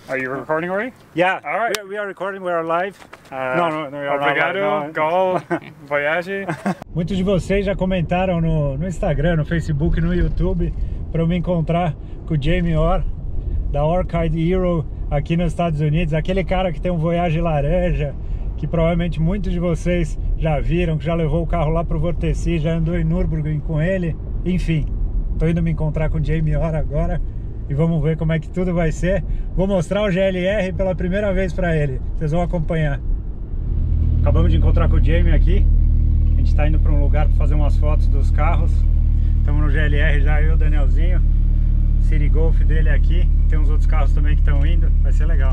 Are you recording already? Yeah. All right. We are recording. We are live. No, we are Obrigado. live. Go Voyage. Muitos de vocês já comentaram no Instagram, no Facebook, no YouTube para eu me encontrar com o Jamie Orr da Orchid Hero aqui nos Estados Unidos, aquele cara que tem um Voyage laranja, que provavelmente muitos de vocês já viram, que já levou o carro lá pro Vorteci, já andou em Nürburgring com ele. Enfim, tô indo me encontrar com o Jamie Orr agora e vamos ver como é que tudo vai ser. Vou mostrar o GLR pela primeira vez para ele, vocês vão acompanhar. Acabamos de encontrar com o Jamie aqui, a gente tá indo para um lugar para fazer umas fotos dos carros. Estamos no GLR já, eu e o Danielzinho, City Golf dele aqui, tem uns outros carros também que estão indo, vai ser legal.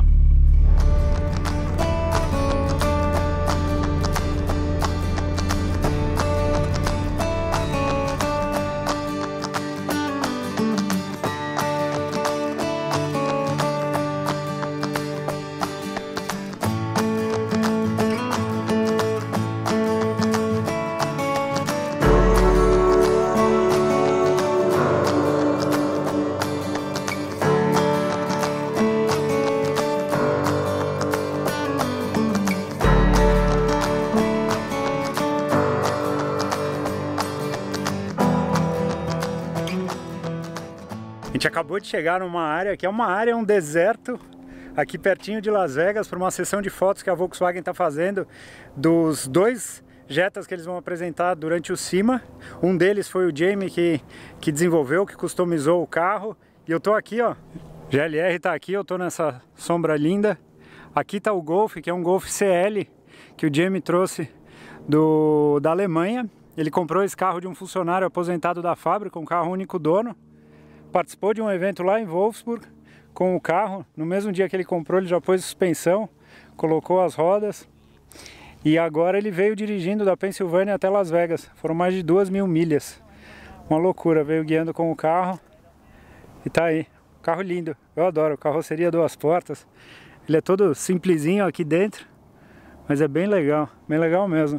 A gente acabou de chegar numa área que é um deserto, aqui pertinho de Las Vegas, para uma sessão de fotos que a Volkswagen está fazendo dos dois Jettas que eles vão apresentar durante o SEMA. Um deles foi o Jamie que desenvolveu, que customizou o carro. E eu tô aqui, ó, GLR tá aqui, eu tô nessa sombra linda. Aqui tá o Golf, que é um Golf CL, que o Jamie trouxe da Alemanha. Ele comprou esse carro de um funcionário aposentado da fábrica, um carro único dono. Participou de um evento lá em Wolfsburg com o carro. No mesmo dia que ele comprou, ele já pôs suspensão, colocou as rodas. E agora ele veio dirigindo da Pensilvânia até Las Vegas. Foram mais de 2.000 milhas. Uma loucura, veio guiando com o carro. E tá aí. Carro lindo, eu adoro. Carroceria 2 portas. Ele é todo simplesinho aqui dentro, mas é bem legal mesmo.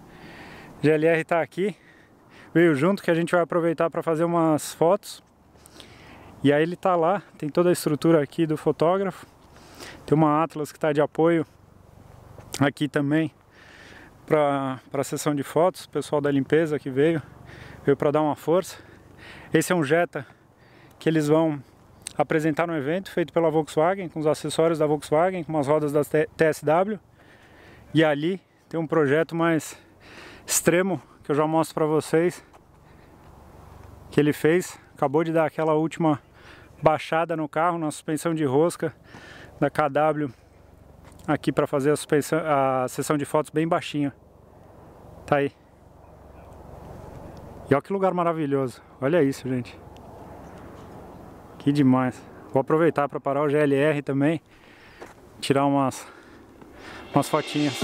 GLR tá aqui. Veio junto, que a gente vai aproveitar para fazer umas fotos. E aí ele tá lá, tem toda a estrutura aqui do fotógrafo. Tem uma Atlas que está de apoio aqui também para a sessão de fotos. O pessoal da limpeza que veio para dar uma força. Esse é um Jetta que eles vão apresentar no evento, feito pela Volkswagen, com os acessórios da Volkswagen, com as rodas da TSW. E ali tem um projeto mais extremo que eu já mostro para vocês, que ele fez. Acabou de dar aquela última baixada no carro, na suspensão de rosca da KW aqui para fazer a sessão de fotos bem baixinho. Tá aí. E olha que lugar maravilhoso. Olha isso, gente. Que demais. Vou aproveitar para parar o GLR também, tirar umas fotinhas.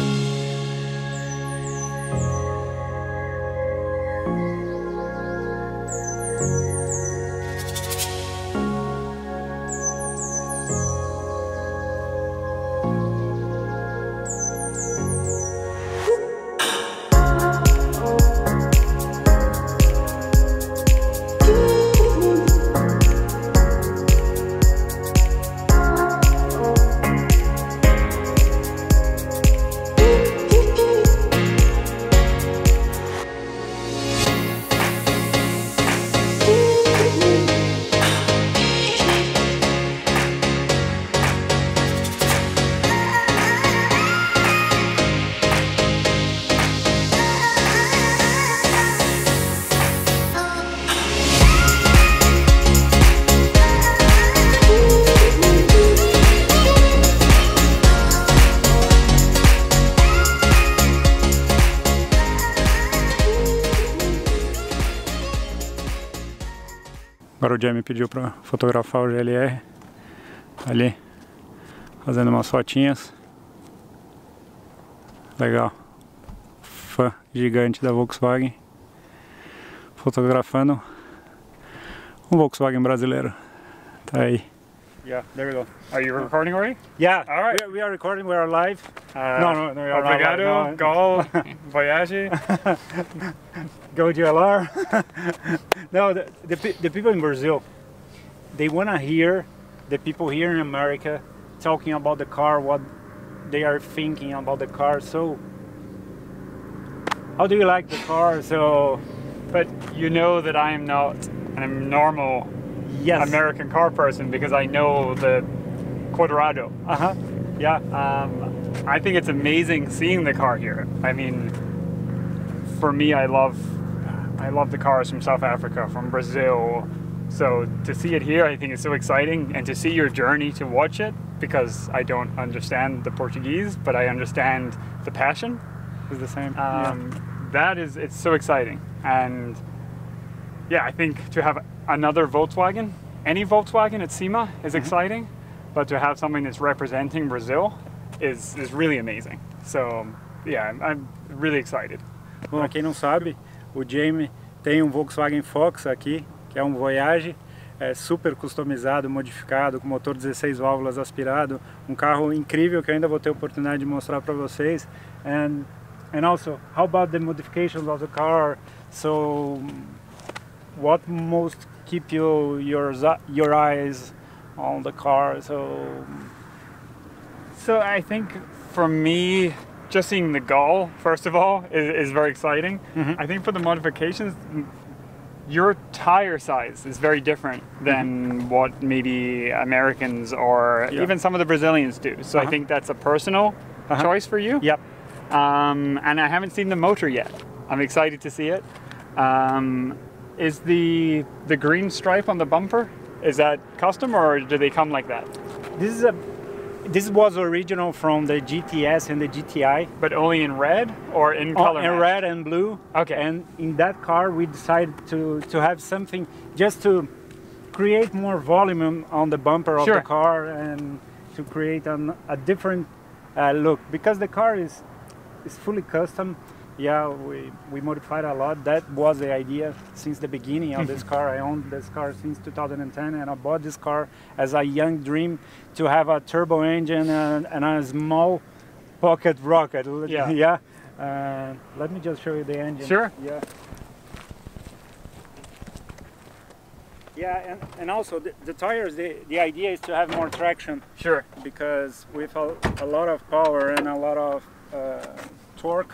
Agora o Jamie pediu para fotografar o GLR ali, fazendo umas fotinhas. Legal. Fã gigante da Volkswagen, fotografando um Volkswagen brasileiro. Tá aí. Yeah, there we go. Are you recording already? Yeah. All right. We are recording. We are live. No, we are Obrigado. not live, no. Go Voyage. Go GLR. No, the people in Brazil, they want to hear the people here in America talking about the car, what they are thinking about the car. So, how do you like the car? So, But you know that I am not a normal yes, American car person because I know the Quadrado. yeah, I think it's amazing seeing the car here. I mean, for me, I love the cars from South Africa, from Brazil. So to see it here, I think is so exciting, and to see your journey to watch it, because I don't understand the Portuguese, but I understand the passion. it's the same. It's so exciting. And yeah, I think to have another Volkswagen, any Volkswagen at SEMA is exciting, but to have something that's representing Brazil is really amazing. So yeah, I'm really excited. Bom, pra quem não sabe, o Jamie tem um Volkswagen Fox aqui, que é um Voyage, super customizado, modificado, com motor 16 válvulas aspirado, um carro incrível que eu ainda vou ter a oportunidade de mostrar para vocês. And also, how about the modifications of the car? So, what most keep your eyes on the car? So I think for me, just seeing the Gull, first of all, is very exciting. I think for the modifications, your tire size is very different than what maybe Americans or even some of the Brazilians do. So I think that's a personal choice for you. Yep. And I haven't seen the motor yet. I'm excited to see it. Is the green stripe on the bumper, is that custom or do they come like that? This was original from the GTS and the GTI. But only in red or in color? In match? red and blue. Okay. And in that car we decided to have something just to create more volume on the bumper of the car and to create a different look, because the car is fully custom. Yeah, we modified a lot. That was the idea since the beginning of this car. I owned this car since 2010, and I bought this car as a young dream to have a turbo engine and a small pocket rocket. Yeah. Let me just show you the engine. Sure. Yeah. Yeah, and also the tires, the idea is to have more traction. Sure. Because with a lot of power and a lot of torque,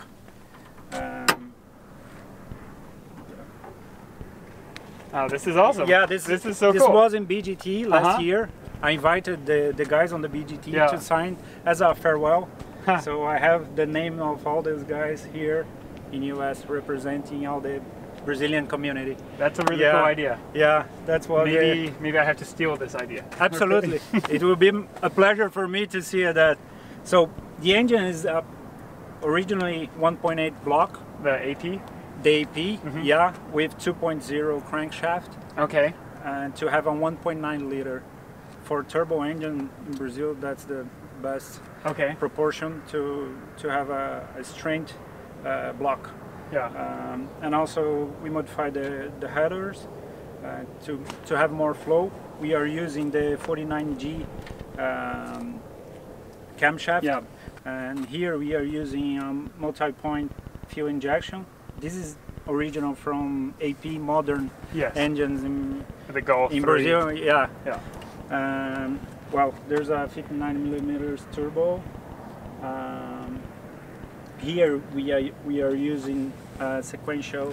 oh, this is awesome. yeah, this is so this cool. was in BGT last year. I invited the guys on the BGT to sign as a farewell. So I have the name of all those guys here in US representing all the Brazilian community. That's a really cool idea. Yeah, that's what. Maybe I have to steal this idea. Absolutely. It will be a pleasure for me to see that. So the engine is originally 1.8 block. The AP? The AP, yeah, with 2.0 crankshaft. Okay. And to have a 1.9 liter. For turbo engine in Brazil, that's the best proportion to have a straight block. Yeah. And also we modified the headers to have more flow. We are using the 49G camshaft. Yeah. And here we are using multi-point fuel injection. This is original from AP modern engines in the Golf in 3. Brazil. Yeah. Yeah. Well, there's a 59mm turbo. Here we are using sequential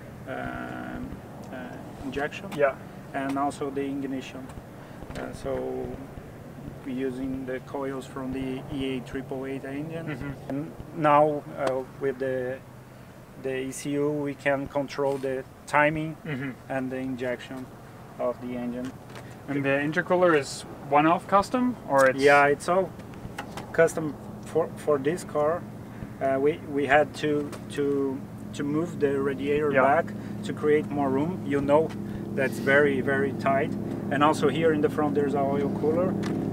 injection. Yeah. And also the ignition. So we're using the coils from the EA888 engine. And now with the ECU we can control the timing and the injection of the engine. And the intercooler is one-off custom, or it's? Yeah, it's all custom for this car. We had to move the radiator back to create more room. You know, that's very, very tight. And also here in the front there's an oil cooler.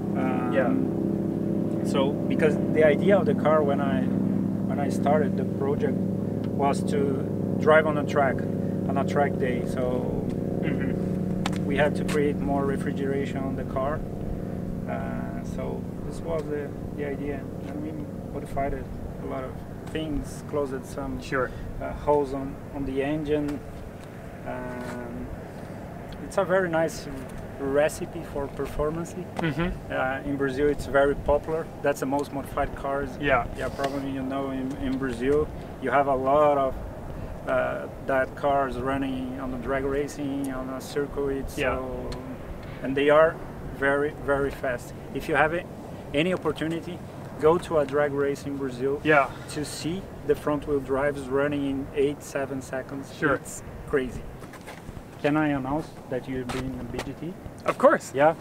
So because the idea of the car when I started the project was to drive on a track day. So we had to create more refrigeration on the car. So this was the idea, and we modified it a lot of things, closed some holes on the engine. It's a very nice recipe for performance. In Brazil, it's very popular. That's the most modified cars. Yeah. Yeah, probably you know in Brazil, you have a lot of that cars running on the drag racing, on a circuit. So, and they are very, very fast. If you have any opportunity, go to a drag race in Brazil to see the front wheel drives running in 8-7 seconds. Sure. It's crazy. Can I announce that you've been in BGT? Of course. Yeah.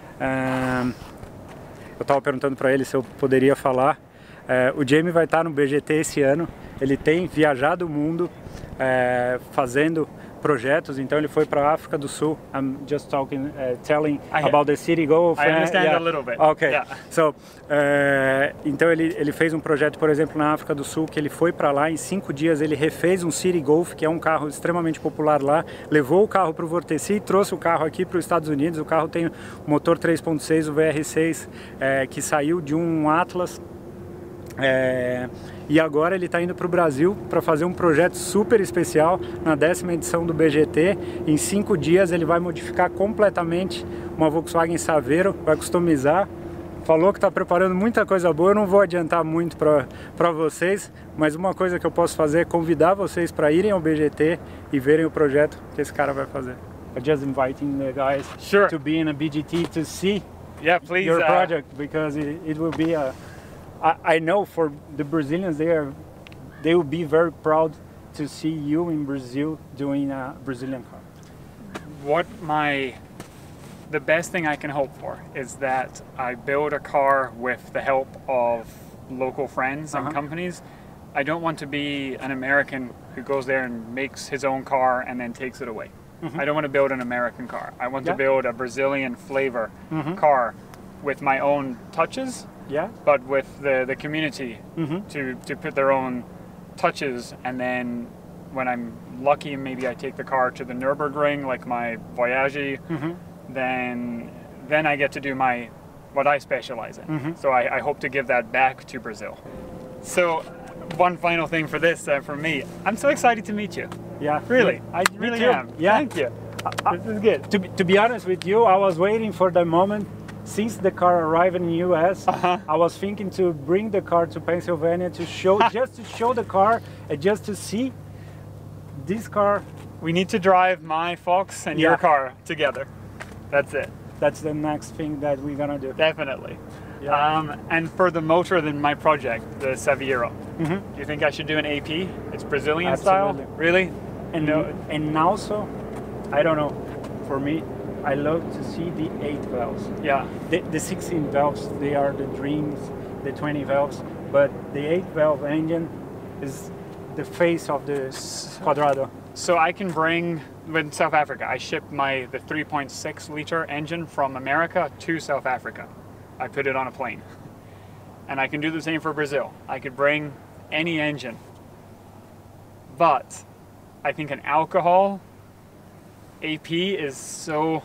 Eu estava perguntando para ele se eu poderia falar. O Jamie vai estar no BGT esse ano. Ele tem viajado o mundo fazendo projetos, então ele foi para a África do Sul. I'm just talking, telling about the City Golf. I understand a little bit. Okay. Yeah. So, então ele fez um projeto, por exemplo, na África do Sul, que ele foi para lá em 5 dias, ele refez um City Golf, que é um carro extremamente popular lá, levou o carro para o Vorteci e trouxe o carro aqui para os Estados Unidos. O carro tem motor 3.6, o VR6, que saiu de um Atlas. E agora ele está indo para o Brasil para fazer um projeto super especial na 10ª edição do BGT. Em 5 dias ele vai modificar completamente uma Volkswagen Saveiro, vai customizar. Falou que está preparando muita coisa boa. Eu não vou adiantar muito para vocês, mas uma coisa que eu posso fazer é convidar vocês para irem ao BGT e verem o projeto que esse cara vai fazer. I'm just inviting the guys to be in a BGT to see your project, because it will be a... I know for the Brazilians, they will be very proud to see you in Brazil doing a Brazilian car. The best thing I can hope for is that I build a car with the help of local friends and companies. I don't want to be an American who goes there and makes his own car and then takes it away. I don't want to build an American car. I want to build a Brazilian flavor car with my own touches. But with the community to put their own touches, and then when I'm lucky, maybe I take the car to the Nürburgring, like my Voyage. Then I get to do what I specialize in. So I hope to give that back to Brazil. So one final thing for this, for me, I'm so excited to meet you. Yeah, really, I really am. Yeah, thank you. This is good. To be honest with you, I was waiting for the moment. Since the car arrived in the US, I was thinking to bring the car to Pennsylvania to show, just to show the car and just to see this car. We need to drive my Fox and your car together. That's it. That's the next thing that we're gonna do. Definitely. And for the motor in my project, the Saveiro, do you think I should do an AP? It's Brazilian style? Really? And also, I don't know, for me, I love to see the 8 valves. Yeah. The 16 valves, they are the dreams, the 20 valves, but the 8 valve engine is the face of the Quadrado. So I can bring, in South Africa, I shipped the 3.6 liter engine from America to South Africa. I put it on a plane. And I can do the same for Brazil. I could bring any engine. But I think an alcohol AP is so...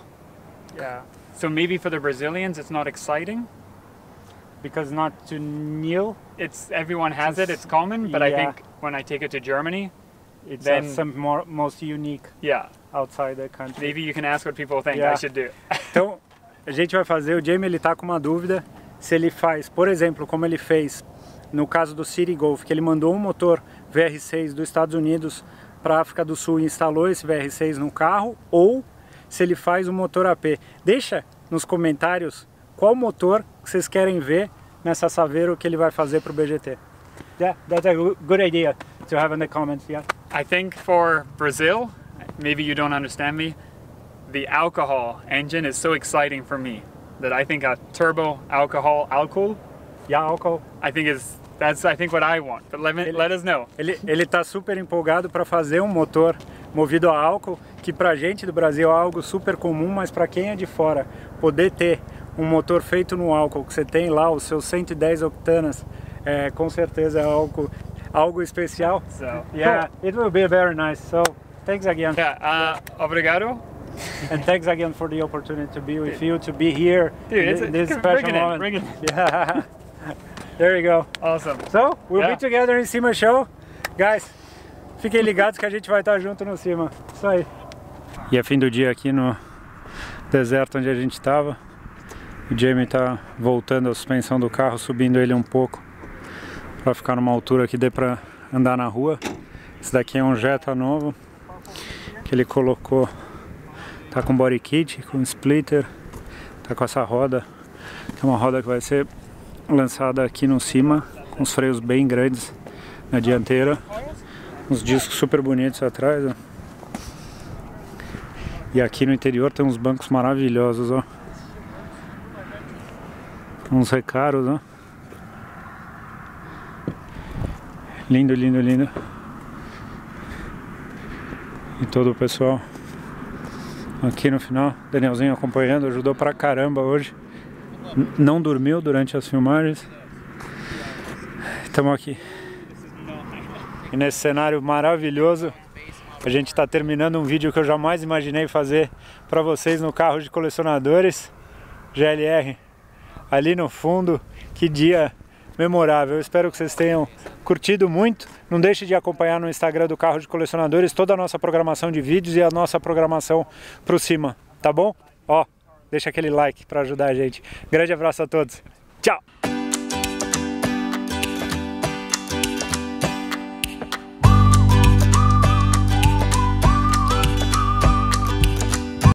So maybe for the Brazilians it's not exciting. Because not too new. Everyone has it, it's common, but I think when I take it to Germany, it's some most unique outside the country. Maybe you can ask what people think I should do. Então, a gente vai fazer, o Jamie ele tá com uma dúvida se ele faz, por exemplo, como ele fez no caso do City Golf, que ele mandou um motor VR6 dos Estados Unidos para a África do Sul e instalou esse VR6 no carro, ou se ele faz um motor AP. Deixa nos comentários qual motor que vocês querem ver nessa Saveiro que ele vai fazer para o BGT. That's a good idea to have in the comments. I think for Brazil, maybe you don't understand me, the alcohol engine is so exciting for me that I think a turbo alcohol, alcohol. That's what I want. But let us know. Ele tá super empolgado para fazer um motor movido a álcool, que pra gente do Brasil é algo super comum, mas para quem é de fora, poder ter um motor feito no álcool, que você tem lá os seus 110 octanas, com certeza é algo especial. So, it will be very nice. So, thanks again. Obrigado. And thanks again for the opportunity to be with you, to be here in this special moment. Bring it. Yeah. There you go. Awesome. So, we'll be together in SEMA Show. Guys, fiquem ligados que a gente vai estar junto no SEMA. Isso aí. E é fim do dia aqui no deserto onde a gente estava. O Jamie está voltando a suspensão do carro, subindo ele um pouco para ficar numa altura que dê para andar na rua. Esse daqui é um Jetta novo que ele colocou, tá com body kit, com splitter, tá com essa roda, que é uma roda que vai ser lançada aqui no cima, com os freios bem grandes na dianteira, uns discos super bonitos atrás, ó. E aqui no interior tem uns bancos maravilhosos, ó. Uns recaros, ó. Lindo, lindo, lindo. E todo o pessoal aqui no final, Danielzinho acompanhando, ajudou pra caramba hoje. Não dormiu durante as filmagens. Estamos aqui. E nesse cenário maravilhoso, a gente está terminando um vídeo que eu jamais imaginei fazer para vocês no carro de colecionadores GLR. Ali no fundo, que dia memorável. Eu espero que vocês tenham curtido muito. Não deixe de acompanhar no Instagram do Carro de Colecionadores toda a nossa programação de vídeos e a nossa programação por cima, tá bom? Ó, deixa aquele like para ajudar a gente. Grande abraço a todos. Tchau!